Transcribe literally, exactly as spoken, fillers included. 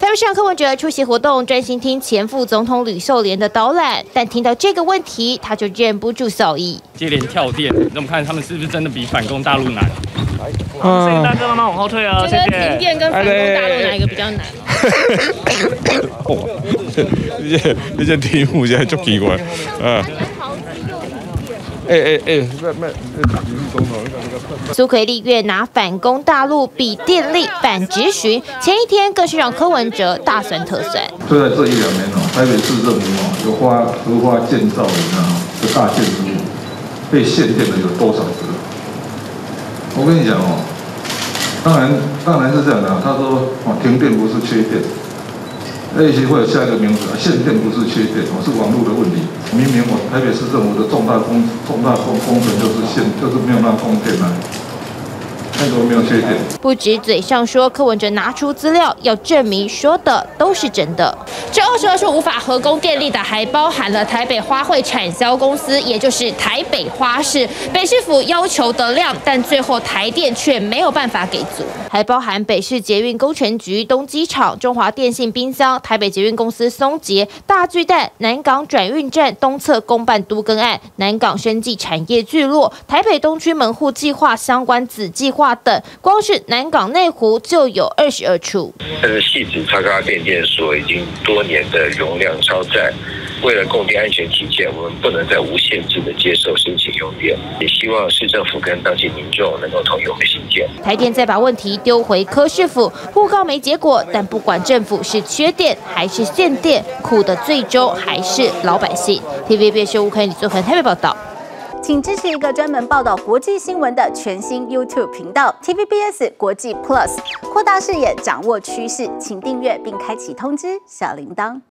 台北市长柯文哲出席活动，专心听前副总统吕秀莲的导览，但听到这个问题，他就忍不住扫意。 接连跳电，那我们看他们是不是真的比反攻大陆难？ 嗯， 谢谢大哥，慢慢往后退啊！ 觉得停电跟反攻大陆哪一个比较难？ 哦，你这你这题目真係足奇怪，啊！哎哎哎，咩咩？ 苏奎立院拿反攻大陆比电力反质询，前一天更是让柯文哲大酸特酸。 就在这一两年哦，台北市政府哦有花核发建造人啊的大建筑物被限电的有多少个？我跟你讲哦，当然当然是这样的、啊。他说哦，停电不是缺电，而且会有下一个名词，限电不是缺电，哦是网络的问题。明明我台北市政府的重大工重大工工程就是限，就是没有让供电啊。那个没有缺点。 不止嘴上说，柯文哲拿出资料要证明说的都是真的。这二十二处无法合供电力的，还包含了台北花卉产销公司，也就是台北花市。北市府要求的量，但最后台电却没有办法给足。还包含北市捷运工程局、东机场、中华电信冰箱、台北捷运公司松捷、大巨蛋、南港转运站东侧公办都更案、南港生技产业聚落、台北东区门户计划相关子计划等，光是南港内湖就有二十二处。 但是汐止叉叉变电所已经多年的容量超载，为了供电安全起见，我们不能再无限制的接受申请用电，也希望市政府跟当地民众能够同意我们新建。 台电再把问题丢回柯市府，互告没结果，但不管政府是缺电还是限电，苦的最终还是老百姓。T V B 是吴凯李作恒台北报道。 请支持一个专门报道国际新闻的全新 YouTube 频道 T V B S 国际 Plus， 扩大视野，掌握趋势，请订阅并开启通知小铃铛。